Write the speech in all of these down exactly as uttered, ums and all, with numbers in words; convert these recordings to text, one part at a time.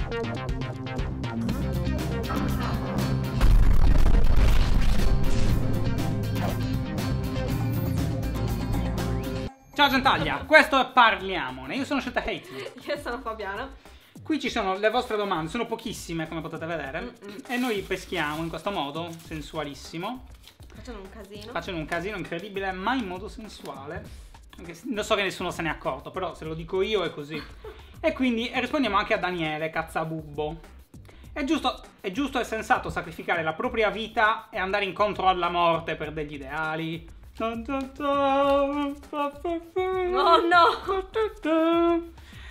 Ciao Gentaglia, questo è Parliamone, io sono Scelta Hazy. Io sono Fabiana. Qui ci sono le vostre domande, sono pochissime come potete vedere. Mm-mm. E noi peschiamo in questo modo, sensualissimo. Facendo un casino. Facendo un casino incredibile, ma in modo sensuale. Non so che nessuno se ne è accorto, però se lo dico io è così. E quindi e rispondiamo anche a Daniele Cazzabubbo. È giusto, è giusto e sensato sacrificare la propria vita e andare incontro alla morte per degli ideali. Oh no!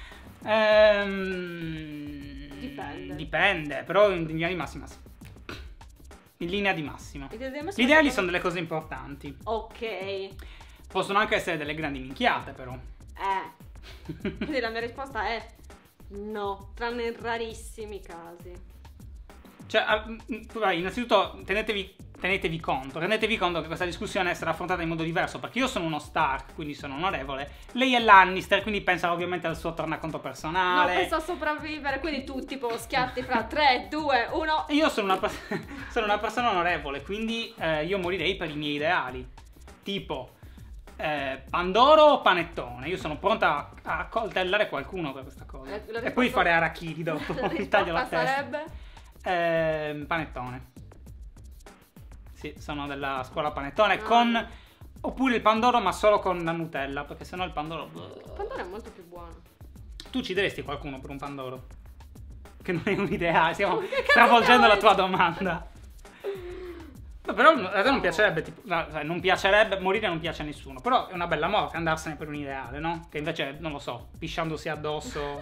Ehm, Dipende. Dipende, però in linea di massima sì. In linea di massima. Gli ideali sono delle cose importanti. Ok. Possono anche essere delle grandi minchiate, però. Eh. Quindi la mia risposta è no, tranne in rarissimi casi. Cioè, vai, innanzitutto tenetevi, tenetevi conto, rendetevi conto che questa discussione sarà affrontata in modo diverso, perché io sono uno Stark, quindi sono onorevole, lei è Lannister, quindi pensa ovviamente al suo tornaconto personale. No, penso a sopravvivere, quindi tu tipo schiatti fra tre, due, uno. E io sono una, sono una persona onorevole, quindi eh, io morirei per i miei ideali, tipo eh, Pandoro o Panettone. Io sono pronta a, a coltellare qualcuno per questa cosa. La, la e poi fare arachidi dopo, mi taglio la testa. Sarebbe? Eh, panettone. Sì, sono della scuola Panettone ah. con oppure il Pandoro ma solo con la Nutella, perché sennò il Pandoro il Pandoro è molto più buono. Tu ci diresti qualcuno per un Pandoro? Che non è un'idea, stiamo stravolgendo la tua domanda. No, però in realtà non piacerebbe tipo, non piacerebbe, morire non piace a nessuno, però è una bella morte andarsene per un ideale, no? Che invece, non lo so, pisciandosi addosso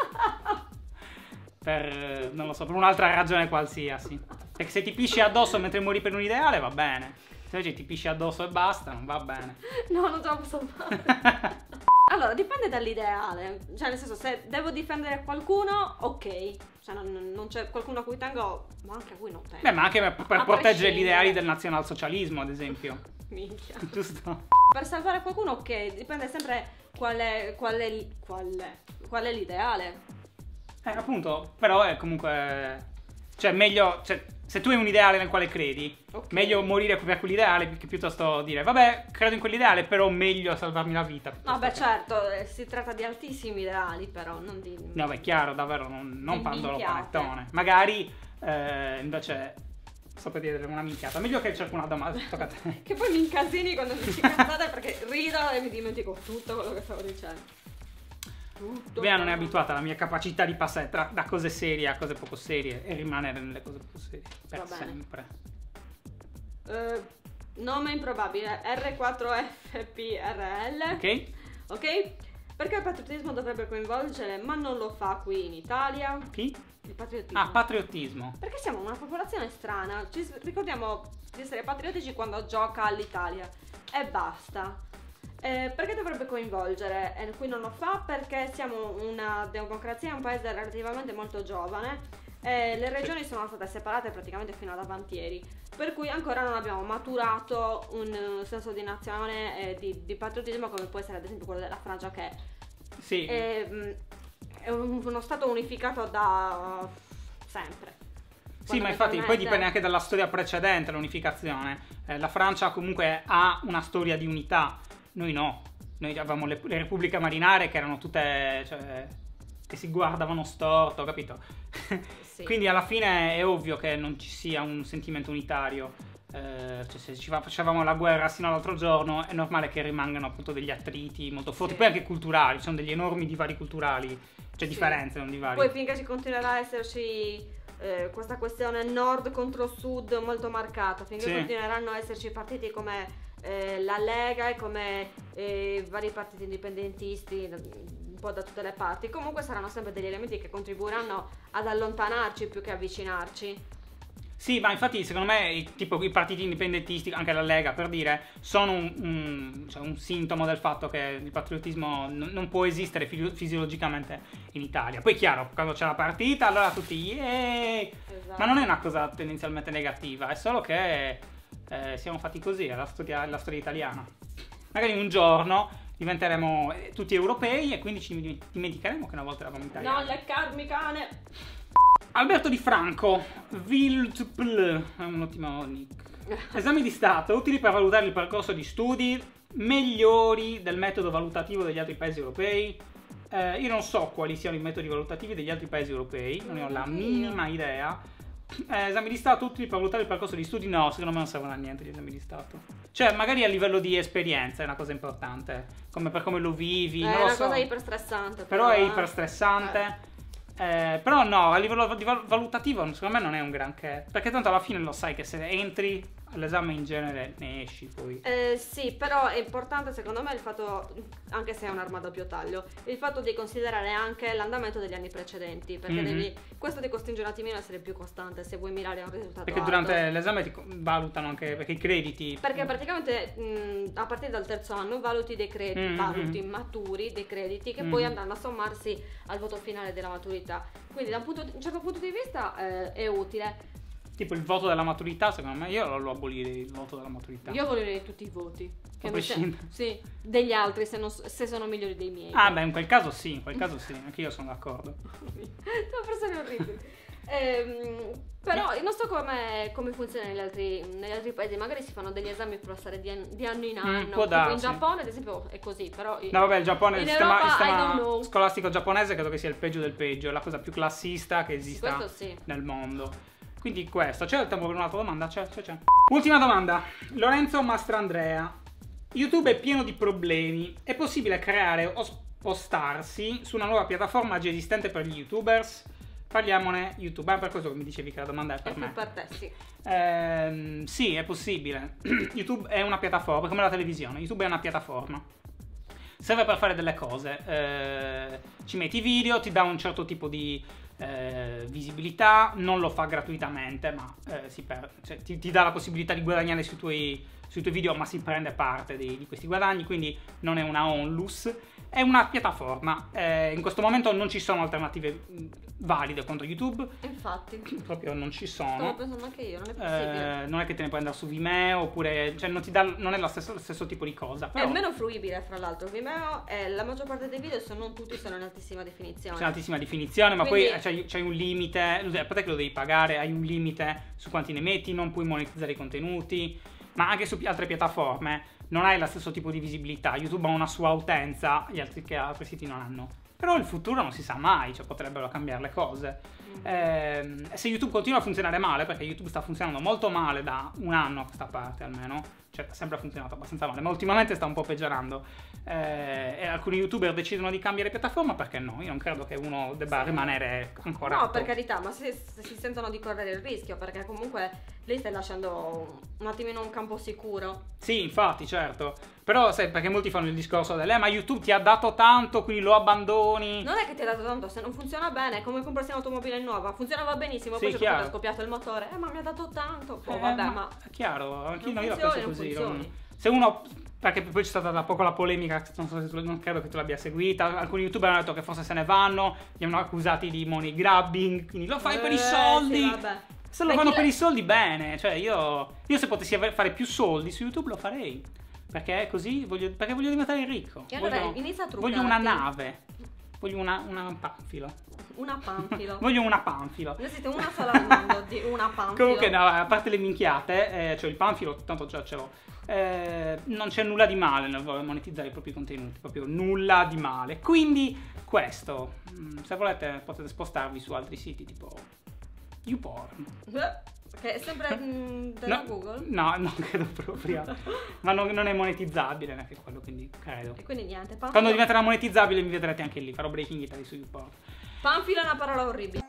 per, non lo so, per un'altra ragione qualsiasi. Perché se ti pisci addosso mentre muori per un ideale va bene, se invece ti pisci addosso e basta non va bene. No, non te la posso fare. Allora, dipende dall'ideale, cioè nel senso, se devo difendere qualcuno, ok, cioè non, non c'è qualcuno a cui tengo, ma anche a cui non tengo. Beh, ma anche per, per proteggere gli ideali del nazionalsocialismo, ad esempio. Minchia. Giusto? Per salvare qualcuno, ok, dipende sempre qual è, qual è, qual è, qual è l'ideale. Eh, appunto, però è comunque, cioè meglio, cioè, se tu hai un ideale nel quale credi, okay, meglio morire per quell'ideale che piuttosto dire, vabbè, credo in quell'ideale, però meglio salvarmi la vita. No, beh, certo, eh, si tratta di altissimi ideali, però, non di... No, beh, chiaro, davvero, non, non Pandoro minchiate. Panettone. Magari, eh, invece, so per dire una minchiata, meglio che cerco una domanda, tocca a te. Che poi mi incasini quando mi dici cazzate perché rido e mi dimentico tutto quello che stavo dicendo. Tutto Bea non è abituata alla mia capacità di passare tra, da cose serie a cose poco serie e rimanere nelle cose poco serie per Va bene. sempre. Uh, nome improbabile R quattro F P R L. Ok. Ok? Perché il patriottismo dovrebbe coinvolgere, ma non lo fa qui in Italia? Chi? Il patriottismo. Ah, patriottismo. Perché siamo una popolazione strana. Ci ricordiamo di essere patriottici quando gioca all'Italia. E basta. Eh, perché dovrebbe coinvolgere? E qui non lo fa perché siamo una democrazia, un paese relativamente molto giovane e le regioni sì. sono state separate praticamente fino ad avantieri, per cui ancora non abbiamo maturato un senso di nazione e di, di patriottismo come può essere ad esempio quello della Francia, che sì. è, è uno stato unificato da sempre. Sì, ma infatti poi dipende anche dalla storia precedente all'unificazione. Eh, la Francia comunque ha una storia di unità. Noi no, noi avevamo le, le repubbliche marinare che erano tutte, cioè, che si guardavano storto, capito? Sì. Quindi alla fine è ovvio che non ci sia un sentimento unitario, eh, cioè se ci facevamo la guerra sino all'altro giorno è normale che rimangano appunto degli attriti molto forti, sì. Poi anche culturali, ci sono degli enormi divari culturali, cioè sì. differenze, non divari. Poi finché ci continuerà a esserci eh, questa questione nord contro sud molto marcata, finché sì. continueranno a esserci partiti come... Eh, la Lega e come eh, vari partiti indipendentisti un po' da tutte le parti, comunque saranno sempre degli elementi che contribuiranno ad allontanarci più che avvicinarci. Sì, ma infatti secondo me i, tipo i partiti indipendentisti, anche la Lega per dire, sono un, un, cioè un sintomo del fatto che il patriottismo n- non può esistere fi- fisiologicamente in Italia. Poi chiaro, quando c'è la partita allora tutti yeah! Esatto. Ma non è una cosa tendenzialmente negativa, è solo che Eh, siamo fatti così, è la storia, è la storia italiana. Magari un giorno diventeremo eh, tutti europei e quindi ci dimenticheremo che una volta eravamo italiani. Non leccarmi, cane! Alberto Di Franco, Viltpl, è un ottimo nick. Esami di Stato utili per valutare il percorso di studi migliori del metodo valutativo degli altri paesi europei. Eh, io non so quali siano i metodi valutativi degli altri paesi europei, non ne ho la minima idea. Eh, esami di Stato utili per valutare il percorso di studi? No, secondo me non servono a niente gli esami di Stato. Cioè, magari a livello di esperienza è una cosa importante, come per come lo vivi. È non lo una so. cosa iper stressante. Però, però è eh. iper stressante. Eh, però no, a livello di val- valutativo secondo me non è un granché, perché tanto alla fine lo sai che se entri all'esame in genere ne esci poi. Eh, sì, però è importante secondo me il fatto, anche se è un'arma a doppio taglio, il fatto di considerare anche l'andamento degli anni precedenti, perché Mhm. devi, questo ti costringe un attimino a essere più costante se vuoi mirare a un risultato Perché alto. durante l'esame ti co- valutano anche perché i crediti. Perché praticamente mh, a partire dal terzo anno valuti dei crediti, Mm, valuti mm. maturi dei crediti che Mm. poi andranno a sommarsi al voto finale della maturità. Quindi da un, punto, un certo punto di vista eh, è utile. Tipo il voto della maturità, secondo me, io lo abolirei il voto della maturità. Io volerei tutti i voti. A Che mi prescindere. sem- sì, degli altri se, non- se sono migliori dei miei. Ah, beh, in quel caso sì, in quel caso sì, anche io sono d'accordo. Sono persone orribili. Ehm, però non so come, come funziona negli altri, negli altri paesi, magari si fanno degli esami per passare di, an- di anno in Mm, anno. può Tipo darsi. in Giappone, ad esempio, è così, però. No, vabbè, il Giappone, il in sistema, Europa, il sistema I don't know. scolastico giapponese credo che sia il peggio del peggio, è la cosa più classista che esista Questo sì. nel mondo. Quindi questo, c'è il tempo per un'altra domanda? C'è, c'è, c'è. Ultima domanda, Lorenzo Mastrandrea. YouTube è pieno di problemi, è possibile creare o spostarsi su una nuova piattaforma già esistente per gli YouTubers? Parliamone YouTube, è per questo che mi dicevi che la domanda è per È me. più per te, sì. Ehm, sì, è possibile. YouTube è una piattaforma, come la televisione. YouTube è una piattaforma. Serve per fare delle cose. Eh, ci metti video, ti dà un certo tipo di eh, visibilità, non lo fa gratuitamente, ma eh, si per- cioè, ti, ti dà la possibilità di guadagnare sui tuoi, sui tuoi video, ma si prende parte di, di questi guadagni, quindi non è una onlus. È una piattaforma. Eh, in questo momento non ci sono alternative mh, valide contro YouTube. Infatti. Proprio non ci Stavo sono. pensando anche io, non è possibile. Eh, non è che te ne puoi andare su Vimeo oppure, cioè non ti dà, non è lo stesso, lo stesso tipo di cosa. Però È meno fruibile, fra l'altro. Vimeo e la maggior parte dei video, se non tutti, sono in altissima definizione. c'è un'altissima definizione, ma Quindi- poi c'hai, c'hai un limite. A parte che lo devi pagare, hai un limite su quanti ne metti, non puoi monetizzare i contenuti. Ma anche su pi- altre piattaforme non hai lo stesso tipo di visibilità. YouTube ha una sua utenza, gli altri che altri siti non hanno. Però il futuro non si sa mai, cioè potrebbero cambiare le cose. Ehm, e se YouTube continua a funzionare male, perché YouTube sta funzionando molto male da un anno a questa parte almeno, cioè ha sempre funzionato abbastanza male, ma ultimamente sta un po' peggiorando, eh, e alcuni YouTuber decidono di cambiare piattaforma, perché no? Io non credo che uno debba Sì. rimanere ancora... No, per carità, ma se, se si sentono di correre il rischio, perché comunque lei stai lasciando un attimino un campo sicuro. Sì, infatti, certo. Però sai, perché molti fanno il discorso del eh, ma YouTube ti ha dato tanto, quindi lo abbandoni. Non è che ti ha dato tanto, se non funziona bene, è come comprarsi un'automobile nuova, funzionava benissimo, Sì, poi c'è chiaro. è scoppiato il motore, eh ma mi ha dato tanto, oh, Eh, vabbè, ma ma... è chiaro, anche non io la funzioni, penso non così. funzioni. non- Se uno, perché poi c'è stata da poco la polemica, non so se tu, non credo che tu l'abbia seguita, alcuni YouTuber hanno detto che forse se ne vanno, li hanno accusati di money grabbing, quindi lo fai per i Eh, soldi. sì, vabbè. Se lo Ma fanno chi per la- i soldi, bene. Cioè, io, io se potessi ave- fare più soldi su YouTube lo farei. Perché è così, voglio, perché voglio diventare ricco. E allora voglio, inizia a truccarti. voglio una nave. Voglio una, una panfilo. Una panfilo. Voglio una panfilo. Ne siete una sola al mondo di una panfilo. Comunque, no, a parte le minchiate, eh, cioè il panfilo, tanto già ce l'ho. Eh, non c'è nulla di male nel voler monetizzare i propri contenuti, proprio nulla di male. Quindi, questo, mh, se volete, potete spostarvi su altri siti tipo YouPorn. Che è sempre mm, della Google. No, non credo proprio. Ma non, non è monetizzabile neanche quello, quindi credo. E quindi niente, panfilo. Quando diventerà monetizzabile mi vedrete anche lì, farò Breaking Italy su YouPorn. Panfilo è una parola orribile.